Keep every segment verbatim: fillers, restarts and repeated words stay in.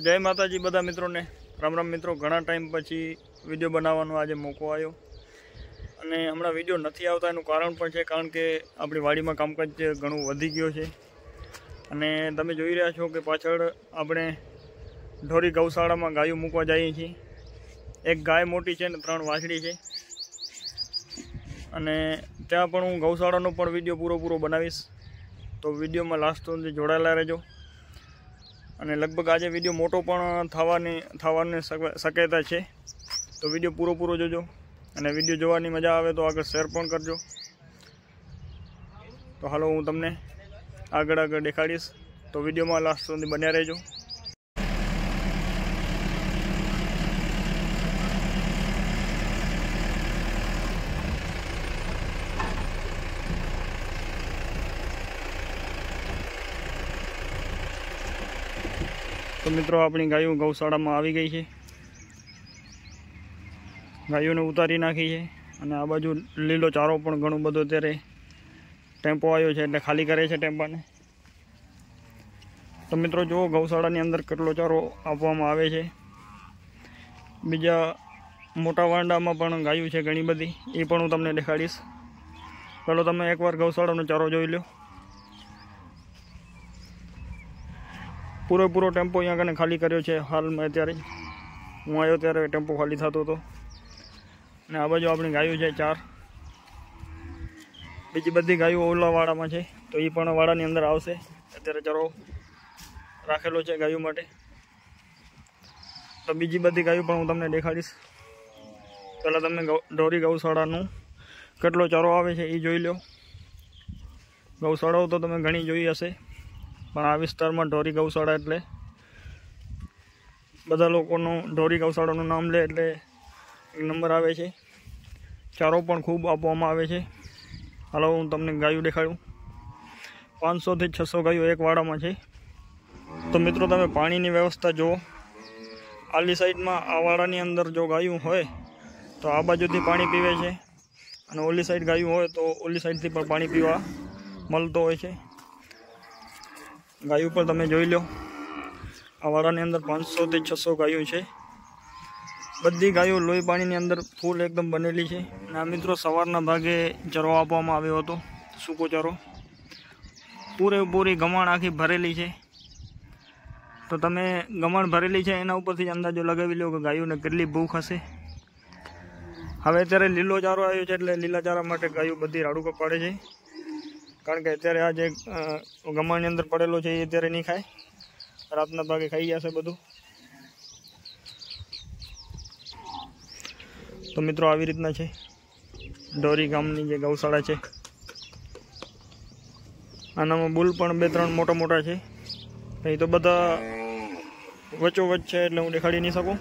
जय माताजी बधा मित्रों ने राम राम मित्रों। घणा टाइम पछी विडियो बनाववानो आज मौको आव्यो अने हमणां विडियो नथी आवता एनुं कारण पण छे, कारण के आपणी वाडीमां कामकाज घणुं वधी गयुं छे अने तमे जोई रह्या छो के पाछळ आपणे ढोरी गौशाळामां गायो मूकवा जाईए छीए। एक गाय मोटी छे ने त्रण वाछड़ी छे अने त्यां पण हूँ गौशाळानो पण विडियो पूरो पूरो बनावीश, तो विडियो में लास्ट सुधी जोड़ायेला रहेजो। अने लगभग आज विडियो मोटो पण थवानी थवानी शक्यता छे, तो विडियो पूरो पूरो जोजो अने विडियो जोवानी मजा आवे तो आगळ शेर पण करजो। तो हालो हूँ तमने आगळ आगळ देखाड़ीश, तो विडियो में लास्ट सुधी बन्या रहेजो। तो मित्रों अपनी गायों गौशाला में आई गई है, गायों ने उतारी नाखी है अने आ बाजू लीलो चारो पण घणो बधो अत्यारे टेम्पो आव्यो छे एटले खाली करे छे टेम्पा ने। तो मित्रों जो गौशाला नी अंदर केटलो चारो आपवामां आवे छे। बीजा मोटा वांडामां पण गायों छे घणी बधी, ए पण हूँ तमने देखाड़ीश। चलो तमे एकवार गौशालानो चारो जोई लो। पूरे पूरो टेम्पो अहींया कने खाली कर्यो छे हाल में। अत्यारे हूँ आव्यो त्यारे टेम्पो खाली थतो तो ने आ बाजू आपणी गायो छे चार। बीजी बधी गायो ओला वाड़ामां छे, तो ए पण वाड़ानी अंदर आवशे। अत्यारे चारो राखेलो छे गायो माटे। तो बीजी बधी गायो पण हूँ तमने देखाड़ीश। पहेला तमे ढोरी गौशाळानुं केटलो चारो आवे छे ए जोई लो। गौशाळाओ तो तमे घणी जोई हशे, पण आ विस्तारमां ढोरी गौशाळा एटले बधा लोकोनुं ढोरी गौशाळानुं नाम ले एटले एक नंबर आवे छे। चारो पण खूब आपवामां आवे छे। हालो हूँ तमने गायों देखाडुं। पांच सौ थी छसो गायों एक वाड़ामां छे। तो मित्रों तमे पाणीनी व्यवस्था जो आली साइडमां आ वाड़ानी अंदर जो गायों होय तो आ बाजुथी पाणी पीवे छे अने ओली साइड गायों होय तो ओली साइडथी पण पाणी पीवा मळतो होय छे। गायों पर तमे जोई लो। आ वाड़ानी अंदर पांच सौ थी छसो गायों छे। बधी गायों लोही पाणीनी अंदर फूल एकदम बनेली छे। अने आ मित्रों सवाરના भागे चरो आपवामां આવ્યો હતો, सूको चारो। पूरेपूरी गमाण आखी भरेली छे। तो तमे गमाण भरेली छे एना उपरथी अंदाजो लगावी लो के गायोने કેટલી ભૂખ હશે। હવે અત્યારે લીલો ચારો આવ્યો છે એટલે લીલા ચારા માટે ગાયો બધી રાડું કપાડે છે, કારણ કે અત્યારે આ જે ગમાણની અંદર પડેલો છે એ અત્યારે નહીં ખાય, રાતના ભાગે ખાઈ જશે બધું। तो मित्रों આવી રીતના છે ઢોરી ગામની જે ગૌશાળા છે। આનામાં બુલ પણ બે ત્રણ મોટા મોટા છે, એ તો બધા વચ્ચોવચ્ચ છે એટલે હું દેખાડી નહીં શકું।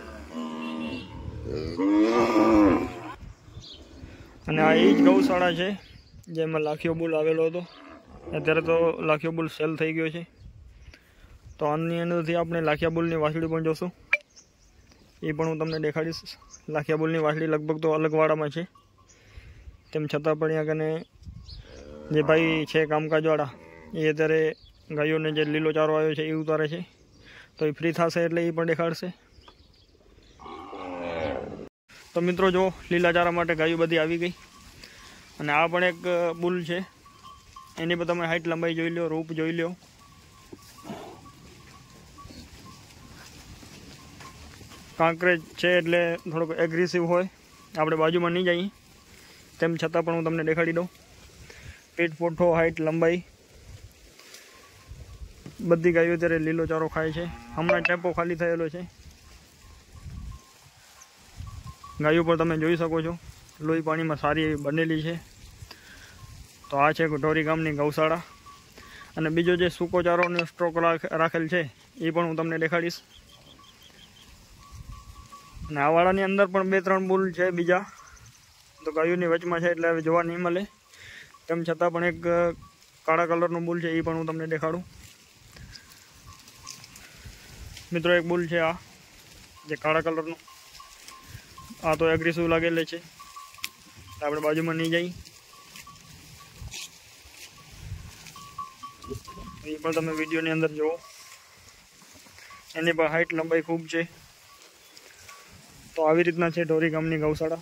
અને આ એ જ ગૌશાળા છે જેમાં લાખિયો બુલ આવેલો હતો। અત્યારે તો લાખિયો બુલ સેલ થઈ ગયો છે। તો આની અંદરથી આપણે લાખિયા બુલની વાછડી પણ જોશું, એ પણ હું તમને દેખાડીશ। લાખિયા બુલની વાછડી લગભગ તો અલગ વાડામાં છે, તેમ છતાં પણ અહીંયા કને જે ભાઈ છે કામકાજવાળા એ અત્યારે ગાયોને જે લીલો ચારો આવ્યો છે એ ઉતારે છે, તો એ ફ્રી થશે એટલે એ પણ દેખાડશે। તો મિત્રો જો લીલા ચારા માટે ગાયો બધી આવી ગઈ અને આ પણ એક બુલ છે, એની પર તમે હાઈટ લંબાઈ જોઈ લો, રૂપ જોઈ લો। કાંકરેજ છે એટલે થોડોક એગ્રેસિવ હોય, આપણે બાજુમાં નહીં જઈએ, તેમ છતાં પણ હું તમને દેખાડી દઉં। પીઠ પોઠો હાઈટ લંબાઈ બધી ગાયો અત્યારે લીલો ચારો ખાય છે। હમણાં ટેમ્પો ખાલી થયેલો છે। ગાયો પર તમે જોઈ શકો છો લોહી પાણીમાં સારી એવી બનેલી છે। તો આ છે ઢોરી ગામની ગૌશાળા। અને બીજો જે સૂકો ચારોનો સ્ટોક રાખેલ છે એ પણ હું તમને દેખાડીશ। અને આ વાડાની અંદર પણ બે ત્રણ બુલ છે બીજા, તો ગાયોની વચમાં છે એટલે હવે જોવા નહીં મળે, તેમ છતાં પણ એક કાળા કલરનું બુલ છે એ પણ હું તમને દેખાડું। મિત્રો એક બુલ છે આ જે કાળા કલરનું, આ તો એગ્રેસિવ લાગેલે છે, આપણે બાજુમાં નહીં જઈએ। એ પણ તમે વિડીયોની અંદર જુઓ। એની પણ હાઇટ લંબાઈ ખૂબ છે। તો આવી રીતના છે ઢોરી ગામની ગૌશાળા।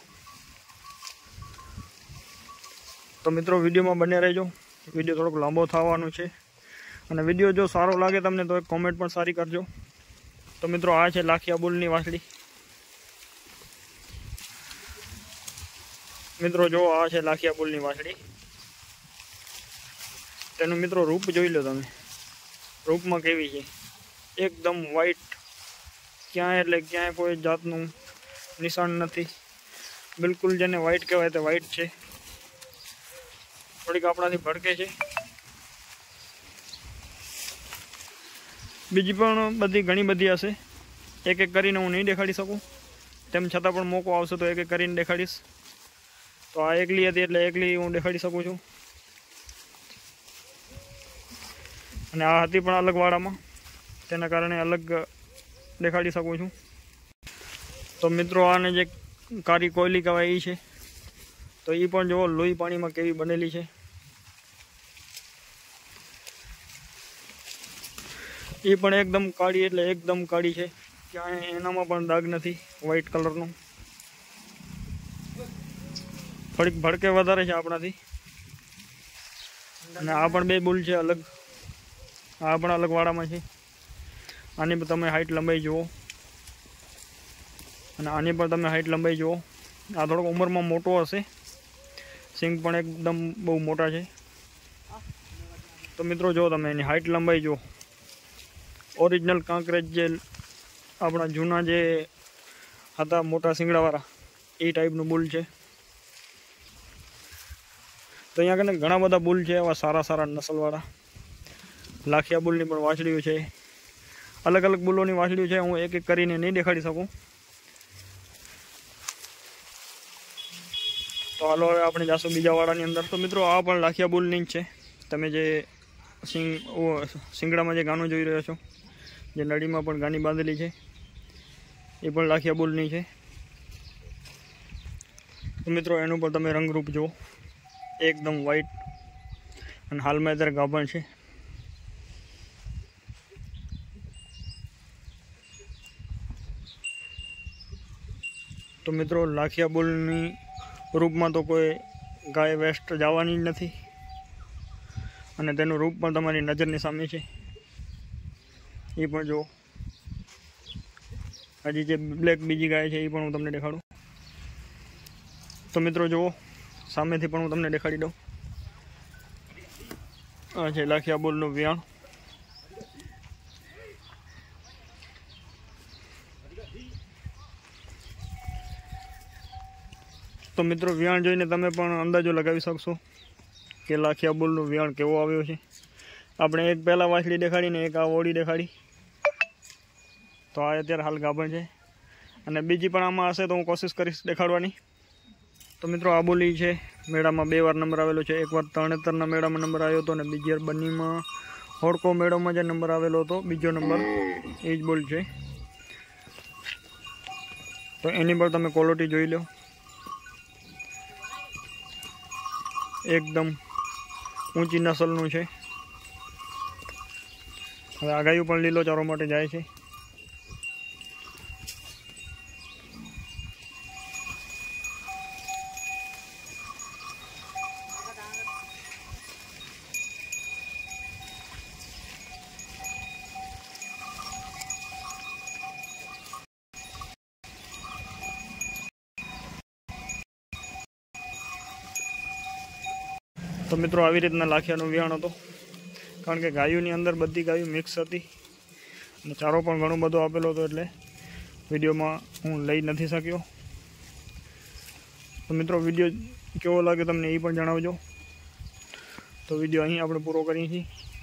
તો મિત્રો વિડીયોમાં બને રહેજો, વિડીયો થોડોક લાંબો થવાનો છે અને વિડીયો જો સારો લાગે તમને તો એક કોમેન્ટ પણ સારી કરજો। તો મિત્રો આ છે લાખિયા બુલની વાછડી। મિત્રો જો આ છે લાખિયા બુલની વાછડી। તેનું મિત્રો રૂપ જોઈ લો તમે, રૂપમાં કેવી છે, એકદમ વ્હાઈટ, ક્યાંય એટલે ક્યાંય કોઈ જાતનું નિશાન નથી, બિલકુલ જેને વ્હાઈટ કહેવાય તે વ્હાઈટ છે। થોડીક આપણાથી ભડકે છે, બીજી પણ બધી ઘણી બધી હશે, એક એક કરીને હું નહીં દેખાડી શકું, તેમ છતાં પણ મોકો આવશે તો એક એક કરીને દેખાડીશ। તો આ એકલી હતી એટલે એકલી હું દેખાડી શકું છું, અને આ હતી પણ અલગ વાડામાં, તેના કારણે અલગ દેખાડી શકું છું। તો મિત્રો આને જે કારી કોયલી કહેવાય એ છે, તો એ પણ જુઓ લોહી પાણીમાં કેવી બનેલી છે। એ પણ એકદમ કાળી એટલે એકદમ કાળી છે, ક્યાંય એનામાં પણ દાગ નથી વ્હાઈટ કલરનો। થોડીક ભડકે વધારે છે આપણાથી। અને આ પણ બે બુલ છે અલગ, આ પણ અલગ વાડામાં છે। આની પણ તમે હાઇટ લંબાઈ જુઓ, અને આની પણ તમે હાઇટ લંબાઈ જુઓ। આ થોડોક ઉંમરમાં મોટો હશે, સિંગ પણ એકદમ બહુ મોટા છે। તો મિત્રો જો તમે એની હાઇટ લંબાઈ જુઓ, ઓરિજિનલ કાંકરેજ જે આપણા જૂના જે હતા મોટા શિંગડાવાળા એ ટાઈપનું બુલ છે। તો અહીંયા કને ઘણા બધા બુલ છે એવા સારા સારા નસલવાળા। લાખિયા બુલની પણ વાછડીઓ છે, અલગ અલગ બુલોની વાછડીઓ છે, હું એક એક કરીને નહીં દેખાડી શકું। તો હાલો હવે આપણે જાશું બીજા વાડાની અંદર। તો મિત્રો આ પણ લાખિયા બુલની જ છે, તમે જે સિંગ શિંગડામાં જે ગાનું જોઈ રહ્યો છો, જે નળીમાં પણ ગાની બાંધેલી છે, એ પણ લાખિયા બુલની છે। તો મિત્રો એનું પણ તમે રંગરૂપ જુઓ, એકદમ વ્હાઈટ, અને હાલમાં અત્યારે ગાભણ છે। તો મિત્રો લાખિયા બુલની રૂપમાં તો કોઈ ગાય વેસ્ટ જવાની જ નથી, અને તેનું રૂપ પણ તમારી નજરની સામે છે, એ પણ જુઓ। હજી જે બ્લેક બીજી ગાય છે એ પણ હું તમને દેખાડું। તો મિત્રો જુઓ, સામેથી પણ હું તમને દેખાડી દઉં। આ છે લાખિયા બુલનું વિયાણ। તો મિત્રો વિયાણ જોઈને તમે પણ અંદાજો લગાવી શકશો કે લાખિયા બુલનું વિયાણ કેવો આવ્યો છે। આપણે એક પહેલાં વાછડી દેખાડીને એક આ ઓળી દેખાડી, તો આ અત્યારે હાલ ગાભણ છે, અને બીજી પણ આમાં હશે તો હું કોશિશ કરીશ દેખાડવાની। તો મિત્રો આ બોલી છે મેળામાં બે વાર નંબર આવેલો છે, એકવાર તરણેતરના મેળામાં નંબર આવ્યો હતો, અને બીજી વાર બન્નીમાં હોડકો મેળામાં જે નંબર આવેલો હતો બીજો નંબર, એ જ બોલ છે। તો એની પર તમે ક્વોલિટી જોઈ લો, એકદમ ઊંચી નસલનું છે। હવે આ ગાયું પણ લીલો ચારો માટે જાય છે। તો મિત્રો આવી રીતના લાખિયાનું વિયાણ હતું, કારણ કે ગાયોની અંદર બધી ગાયો મિક્સ હતી, અને ચારો પણ ઘણો બધો આપેલો હતો, એટલે વિડીયોમાં હું લઈ નથી શક્યો। તો મિત્રો વિડીયો કેવો લાગે તમને એ પણ જણાવજો। તો વિડીયો અહીં આપણે પૂરો કરીએ છીએ।